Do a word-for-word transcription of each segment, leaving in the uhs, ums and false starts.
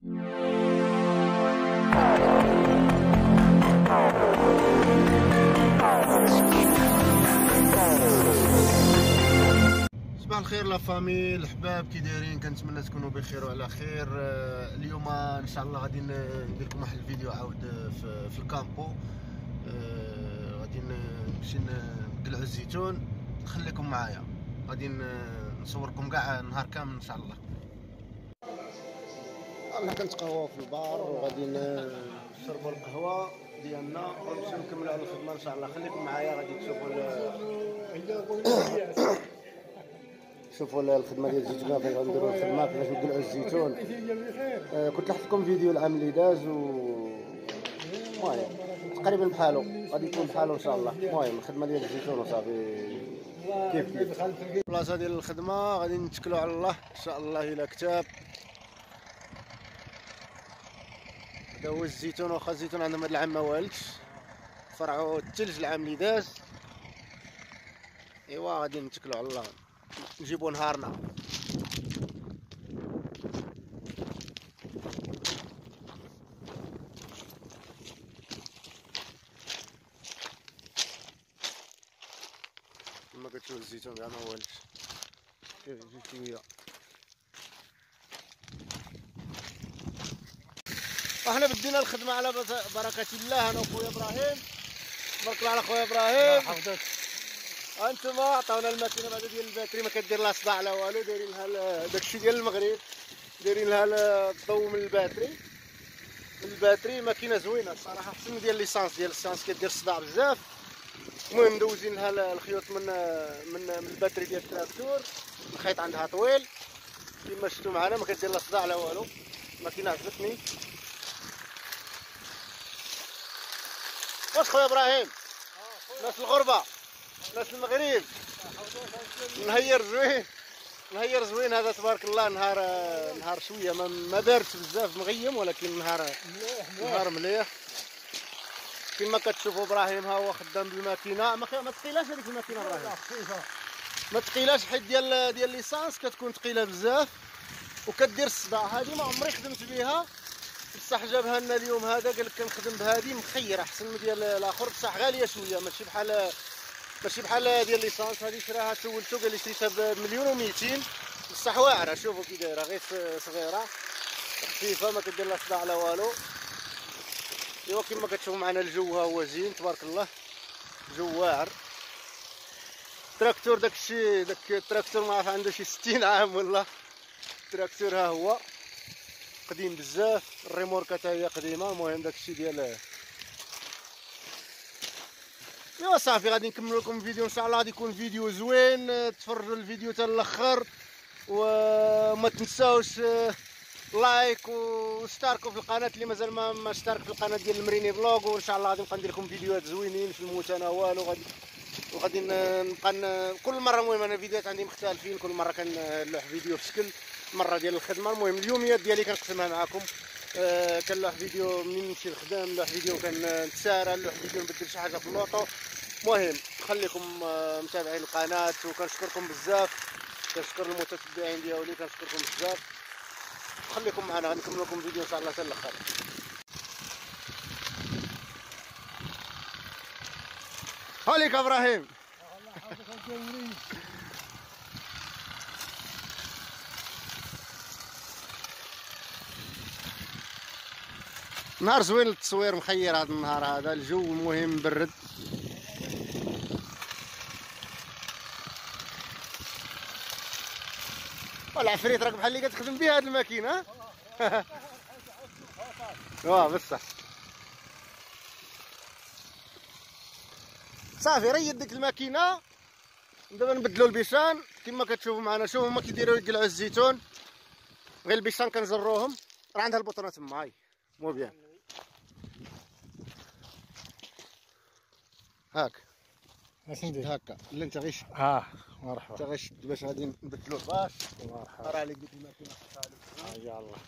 صباح الخير لا فامي الحباب، كي دايرين؟ كنتمنى تكونوا بخير وعلى خير. اليوم ان شاء الله غادي ندير لكم واحد الفيديو عاود في, في الكامبو. غادي نمشي نقلعوا الزيتون، خليكم معايا، غادي نصوركم كاع نهار كامل ان شاء الله. انا كنتقهوى في البار وغادي نشربوا القهوه ديالنا ونمشيو نكملوا على الخدمه ان شاء الله. خليكم معايا، غادي تشوفوا شوفوا الخدمه ديال الزيتون، فين غنديروا الخدمه، كيفاش نقلعوا الزيتون. آه كنت لحقت لكم فيديو العام اللي داز و المهم تقريبا بحالو، غادي يكون بحالو ان شاء الله. المهم الخدمه ديال الزيتون وصافي كيف كيف. البلاصه ديال الخدمه غادي نتكلوا على الله ان شاء الله الى كتاب. هذا هو الزيتون، واخا الزيتون عندهم هذا العام ما والدش، فرعوا الثلج العام اللي داز. ايوا غادي نتكلوا على الله، نجيبوا نهارنا. كما كتشوف الزيتون كاع ما والش، شوف شوف شويه. احنا بدينا الخدمه على بركه الله، انا وخويا ابراهيم. تبارك الله على خويا ابراهيم. حفظك. انتما عطاونا الماكينه بعدا ديال الباتري، ما كدير لا صداع لا والو، دايرين لها داكشي ديال المغرب، دايرين لها الضو من الباتري. من الباتري ماكينه زوينه الصراحه، احسن من ديال ليسانس. ديال ليسانس كدير صداع بزاف. المهم ندوزين لها الخيوط من من من الباتري ديال التراكتور، الخيط عندها طويل كما شفتوا معنا، ما كدير لا صداع لا والو. الماكينه عجبتني. واش خويا ابراهيم؟ ناس الغربه، ناس المغرب، نهير زوين، نهير زوين هذا تبارك الله. نهار نهار شويه ما, ما باردش بزاف، مغيم، ولكن نهار نهار مليح كما كتشوفوا. ابراهيم ها هو خدام بالماكينه. ما ما ثقيلاش هذيك الماكينه ابراهيم؟ ما ثقيلاش، حيت ديال ديال ليسانس كتكون ثقيله بزاف وكدير الصداع. هذه ما عمري خدمت بها، بصح جابها لنا اليوم هذا، قال لك كنخدم بهذه مخيره احسن من ديال الاخر، بصح غاليه شويه، ماشي بحال ماشي بحال ديال ليسانس. هذه شراها سولتو قال لي شريتها بمليون وميتين، بصح واعره. شوفوا كي دايره، غير صغيره خفيفه، ما كدير لا صداع لا والو. ايوا كما كتشوفوا معنا الجو ها هو زين تبارك الله، جو واعر. تراكتور داكشي داك التراكتور ما عرف عنده شي ستين عام ولا. التراكتور ها هو قديم بزاف، الريموركه حتى هي قديمه. المهم داكشي ديال ايوا صافي. غادي نكمل لكم الفيديو ان شاء الله، غادي يكون فيديو زوين. تفرجوا الفيديو حتى الاخر وما تنساوش لايك واشتركوا في القناه اللي مازال ما, ما اشترك في القناه ديال المريني فلوغ. وان شاء الله غادي نبقى ندير لكم فيديوهات زوينين في المتناول، وغادي وغادي نبقى كل مره. المهم انا الفيديوهات عندي مختلفين، كل مره كنلوح فيديو في شكل مره ديال الخدمه. المهم اليوميات ديالي كنقسمها معكم. أه كنلوح فيديو منين نمشي للخدام، نلوح فيديو كنتسارى، نلوح فيديو نبدل شي حاجه في اللوطو. المهم خليكم أه متابعين القناه، وكنشكركم بزاف. كنشكر المتتبعين ديالي، كنشكركم بزاف. خليكم معنا، غنكمل لكم فيديو ان شاء الله حتى الاخر. هاليك ابراهيم. نهار زوين للتصوير، مخير هذا النهار هذا، الجو المهم مبرد. والعفريت راك بحال اللي كتخدم بها هاد الماكينه. واه بصح صافي ريد ديك الماكينه. دابا نبدلوا البيشان كما كتشوفوا معنا. شوفوا هما كيديروا يقلعوا الزيتون، غير البيشان كنجروهم. راه عندها البطونه تما، هاي مو بيان هاك. اش ندير هكا لا انت غير شد. اه مرحبا. انت غير شد باش غادي نبدلوه. باش مرحبا. راه عليك ديك الماكينه حطها عليك. يا الله.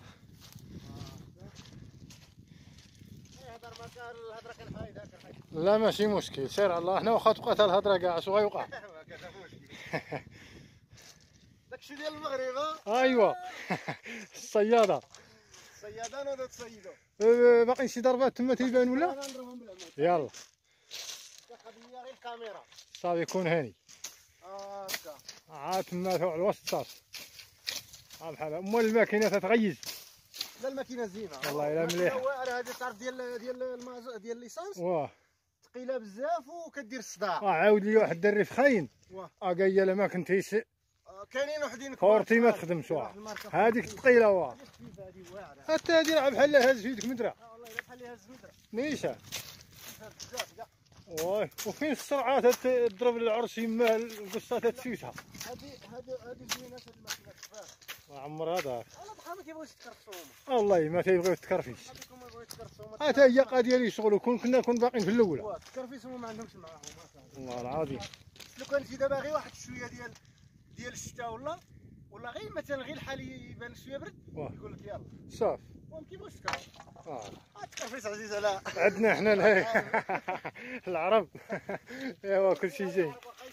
هضر ما كان الهضره كان فايده كان فايده. لا ماشي مشكل، سير على الله. حنا واخا تبقات الهضره كاع اش غيوقع. كذا مشكل. داكشي ديال المغرب. ايوا الصياده. صيادان ولا تصيدوا؟ أه، باقي شي ضربات تما تيبان ولا؟ نضربهم بالعمل. يلا قضيه غير الكاميرا. صافي يكون هاني. هكا. عاد تما على الوسط صافي. ها بحال امال الماكينه تتغيز. لا الماكينه زينه. والله الا مليحه. واعره هذه تعرف ديال ديال المازوت ديال الليسانس. واه. ثقيله بزاف وكدير الصداع. اه عاود لي واحد الدري فخاين. واه. اه قايله لا ما كنتيش كاينين وحدين كورتي ما تخدمش واه. هذيك ثقيله واه. هذه واعره. حتى هذه راه بحال هاز في يدك مدرة. اه والله الا بحال هاز مدرة. نيشان. بزاف كاع. واي وفين السرعه تضرب العرس يما القصه تتسوسها. هذه هذه هذه زوينات هذه الماكينه كفاح. عمر هذا. انا بحال ما كيبغيوش يتكرفسوا والله ما تيبغيو التكرفيس. هذوك ما يبغيو يتكرفسوا. حتى هي قضيه لي شغل كون كنا كون باقيين في الاولى. واه التكرفيس هما ما عندهمش معاهم. والله العظيم. لو كان شي دابا غير واحد شويه ديال ديال الشتاء ولا ولا غير مثلا غير الحال يبان شويه برد يقول لك يلا صافي. وما كيبغيوش يتكرفس. اه التكرفيس عزيز على عندنا حنا الهي العرب. ايوا كلشي زين.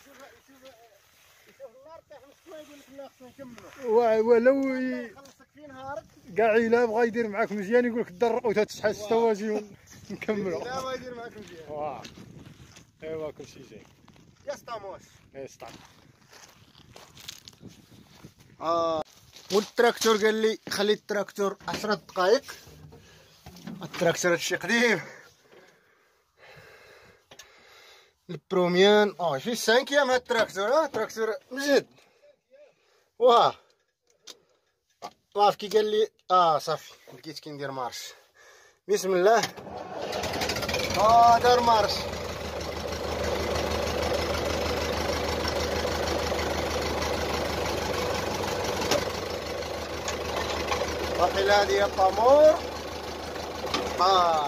ولو كاع الا بغا يدير معاك مزيان يقول لك درق وتتشحال السوازي ونكملوا. لا ما يدير معاك مزيان. واه ايوا كلشي زين. يا سطاموس. اي سطام. اه والتراكتور قال لي خلي التراكتور عشرة دقائق. التراكتور هادشي قديم. البروميان اه شي سانكيام هاد التراكتور. اه التراكتور مجد. واه صافي كي قال لي اه صافي لقيت كي ندير مارش. بسم الله. اه دار مارش. باقي هادي هي الطامور. اه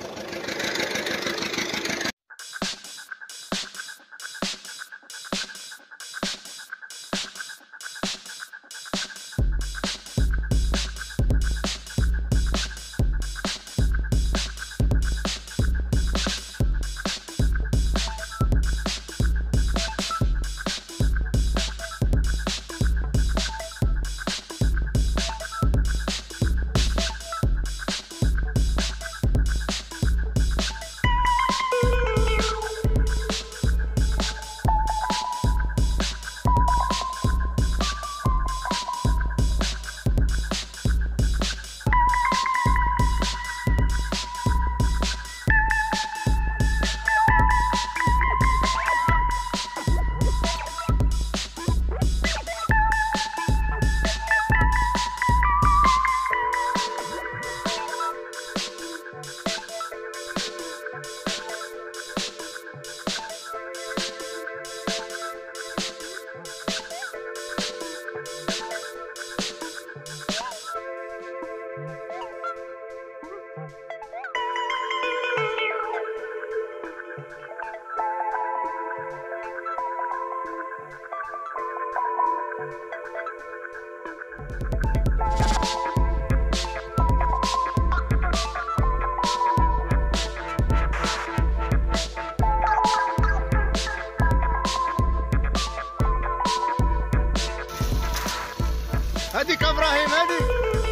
هذيك ابراهيم هذيك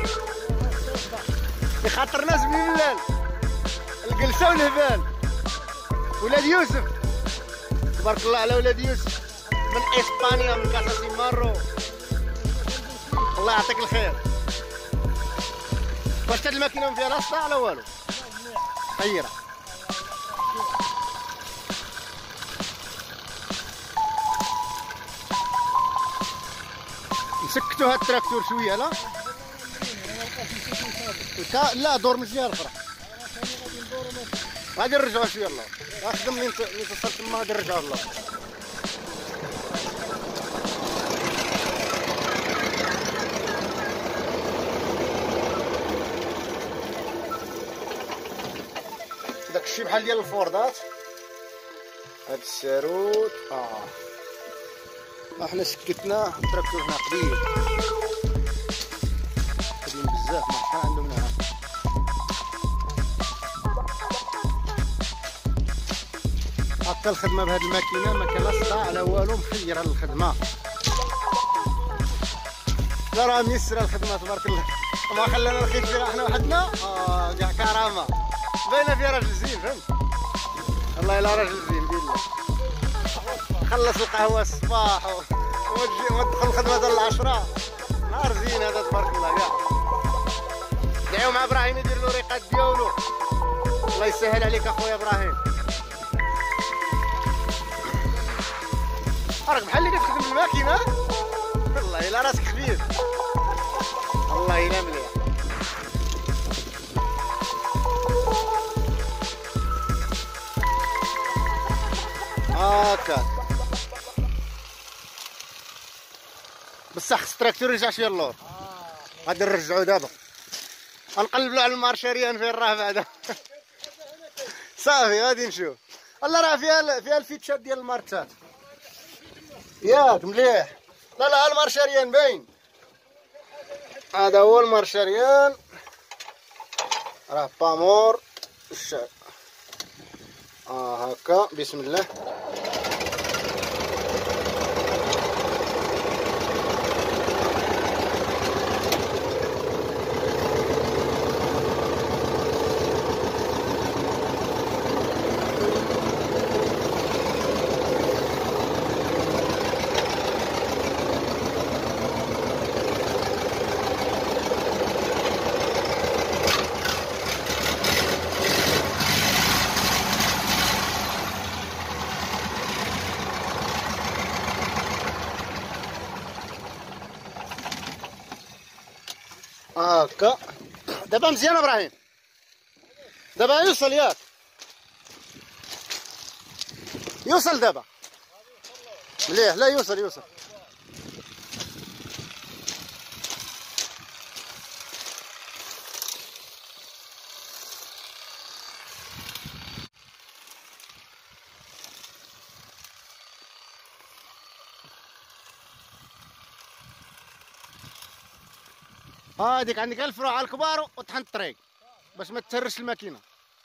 يخاطر ناس بلال الجلسه والهبال. ولاد يوسف تبارك الله على ولاد يوسف من اسبانيا من كاساسي مارو. الله يعطيك الخير. واش هاد الماكينه ما فيها لا صداع لا والو؟ خيره. نسكتوا هاد التراكتور شويه لا لا دور مزيان الاخرى. غادي نرجعوا شويه الله خدم منين توصل تما غادي نرجعوا الله. داكشي بحال ديال الفوردات. هاد الساروت اه احنا سكتنا التراكتور هنا قديم قديم بزاف ما شحال عندهم هنا. هكا الخدمه بهاد الماكينه ما كان لا صداع لا والو محيره الخدمه. لا راه ميسره الخدمه تبارك الله. ما خلانا نخيط فيها احنا وحدنا. اه كاع كرامه باينه فيها راجل زين فهمت. والله الا راجل زين بالله. خلص القهوه الصباح وتجي وتدخل الخدمه ديال العشرة. نهار زين هذا تبارك الله كاع. دعيو مع ابراهيم يدير له ريقات ديالو. الله يسهل عليك اخويا ابراهيم. راك بحال اللي كتخدم الماكينه. والله الا راسك خفيف. والله الا مليح. هاكا بصح خص التراكتور يرجع شويه اللور. غادي نرجعو دابا غنقلبلو على المارشاريان فين راه بعدا. صافي غادي نشوف. الله راه فيها فيها الفيتشات ديال المارتات ياك مليح. لا لا المارشاريان باين. هذا هو المارشاريان راه بامور الشعب. اه هكا بسم الله. هاكا دابا مزيان ابراهيم. دابا يوصل ياك يوصل دابا مليح. لا يوصل يوصل. هاديك عندك الفروع الكبار وطحن الطريق باش ما تهرش الماكينه.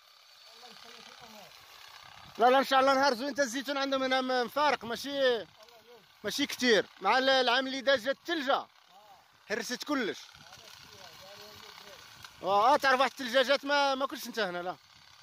لا لا ان شاء الله نهار زوين. تا الزيتون عندهم هنا مفارق ماشي ماشي كتير. مع العام اللي داز جات الثلجه هرست كلش. اه تعرف واحد الثلجاجات ما ما كنتش انت هنا. لا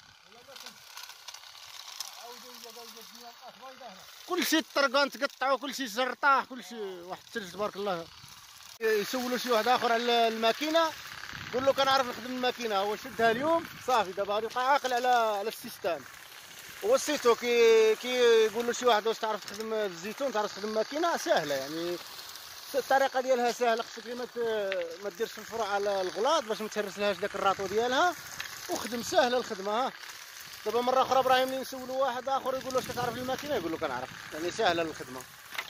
كلشي الطرقان تقطعوا كلشي زرطاح كلشي. واحد الثلج تبارك الله. يسولوا شي واحد اخر على الماكينه قول له كنعرف نخدم الماكينه. هو شدها اليوم صافي دابا غادي يبقى عاقل على على السيستان. وصيتو كي كي يقول له شي واحد واش تعرف تخدم الزيتون تعرف تخدم ماكينه سهله يعني. الطريقه ديالها سهله. خصك ما ما ديرش الفروع على الغلاط باش ما تهرسلهاش داك الراطو ديالها. وخدم سهله الخدمه. ها دابا مره اخرى ابراهيم اللي نسولوا واحد اخر يقول له واش كتعرف الماكينه يقول له كنعرف. يعني سهله الخدمه.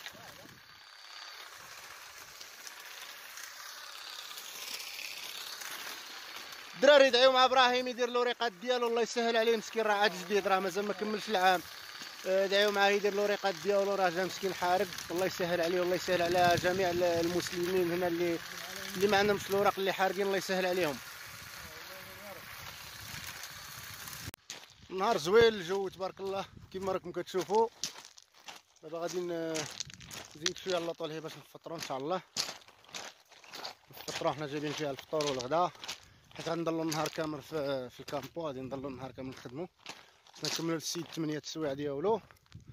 الدراري يدعيو مع ابراهيم يدير له ريقات ديالو. الله يسهل عليه مسكين راه عاد جديد راه مازال ما كملش العام. دعيو معاه يدير له ريقات ديالو راه جا مسكين حارق. الله يسهل عليه والله يسهل على جميع المسلمين هنا اللي اللي ما عندهمش الوراق اللي حارقين. الله يسهل عليهم. نهار زوين الجو تبارك الله كيما راكم كتشوفوا. دابا غادي نزيد شويه اللاطول هي باش نفطروا ان شاء الله. نفطروا حنا جايبين فيها الفطور والغداء حيت غنضلوا النهار كامل في, في الكامبو. غادي نضلوا النهار كامل نخدموا باش نكملوا للسيد ثمانية السوايع ديالو.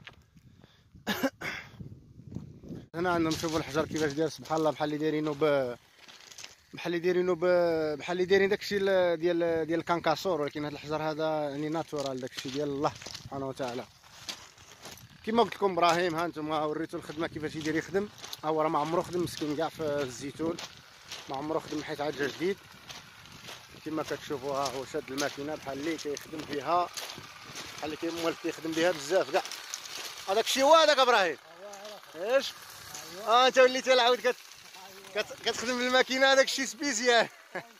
هنا عندنا نشوفوا الحجر كيفاش داير سبحان الله. بحال اللي دايرينو ب بحال اللي دايرينو ب بحال اللي دايرين داكشي ديال ديال الكانكاسور. ولكن هذا الحجر هذا يعني ناتورال داكشي ديال الله سبحانه وتعالى. كما قلت لكم ابراهيم ها انتم وريتو الخدمه كيفاش يدير يخدم. ها هو راه ما عمرو خدم مسكين كاع في الزيتون. ما عمرو خدم حيت عاد جا جديد. كما كتشوفوا ها هو شاد الماكينه بحال اللي كيخدم فيها بحال اللي كيمولف كيخدم بها بزاف كاع. هذاك الشيء هو هذاك ابراهيم. ايش اه انت وليتي العاود كت... كت... كتخدم بالماكينه. هذاك الشيء سبيسيال.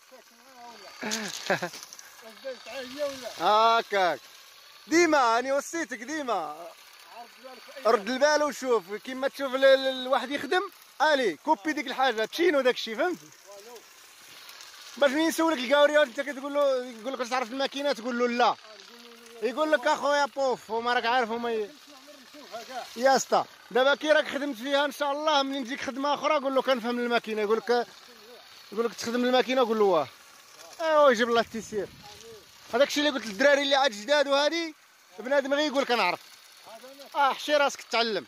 هاكاك ديما راني وصيتك ديما رد البال وشوف كيما تشوف الواحد يخدم الي كوبي ديك الحاجه تشينو داك الشيء فهمت. باش ملي يسولك الكاوريات انت كتقول له يقول لك واش تعرف الماكينه تقول له لا. يقول لك اخويا بوف هما راك عارف هما ي... يا اسطى. دابا كي راك خدمت فيها ان شاء الله ملي تجيك خدمه اخرى قول له كنفهم الماكينه يقول لك يقول لك تخدم الماكينه قول له واه ايوا يجيب الله التيسير. هذاك الشيء اللي قلت للدراري اللي عاد جداد وهذه بنادم غير يقول لك انا عرف. اه حشي راسك تعلم.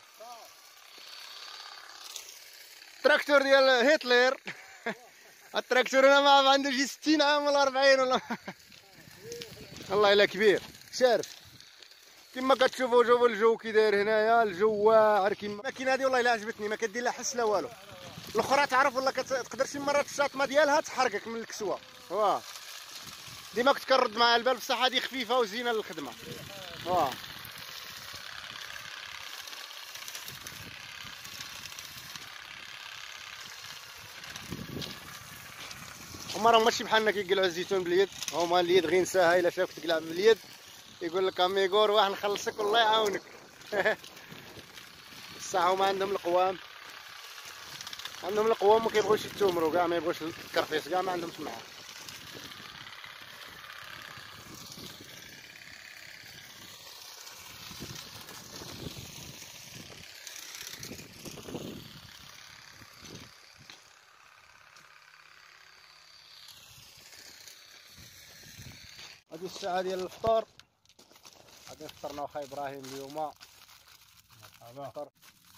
التراكتور ديال هتلر التراكتور انا ما عنده شي ستين عام ولا أربعين ولا والله الا كبير شارف. كما كتشوفوا شوفوا الجو كي داير هنايا، الجو واعر. كيما الماكينه هذه والله الا عجبتني، ما كدير لا حس لا والو. الاخرى تعرف والله كتقدر شي مرات الشاطمه ديالها تحرقك من الكسوه. واه ديما كنت كنرد معها البال، بصح هذه خفيفه وزينه للخدمه. واه هما راهم ماشي بحالنا كيقلعوا الزيتون باليد، هما اليد غير نساها الا شافك تقلع باليد يقول لك اميغور واحد نخلصك والله يعاونك. بصح هما عندهم القوام، عندهم القوام ما كيبغوش يتومروا كاع، ما يبغوش الكرفيس كاع، ما عندهمش معاه. هذه الساعة ديال الفطور، غادي فطرنا وخا ابراهيم اليوم. مرحبا.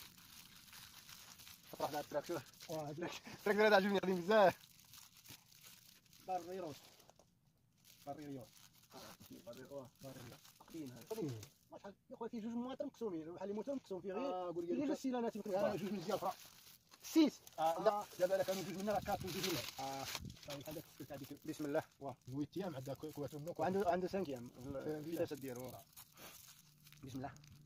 فطر واحد التراكتور، واه التراكتور هذا عجبني قديم بزاف. دار الريروس، دار الريروس، دار الريروس، دار قديم هذا قديم. ما شحال يا خويا فيه جوج مواتر مقسومين، بحال اللي موتور مقسوم فيه غير اه قول لي غير السيلانات مكتوبة جوج من الجهة الأخرى. ستيس اه لا دابا الا كانوا جوج من هنا راه كات وجوج من هنا. اه صافي بحال داك السلك هذيك. بسم الله. واه ثمانية ايام عندها كوات النوك، وعنده عنده خمسة ايام الفيتاسات ديالو. بسم الله.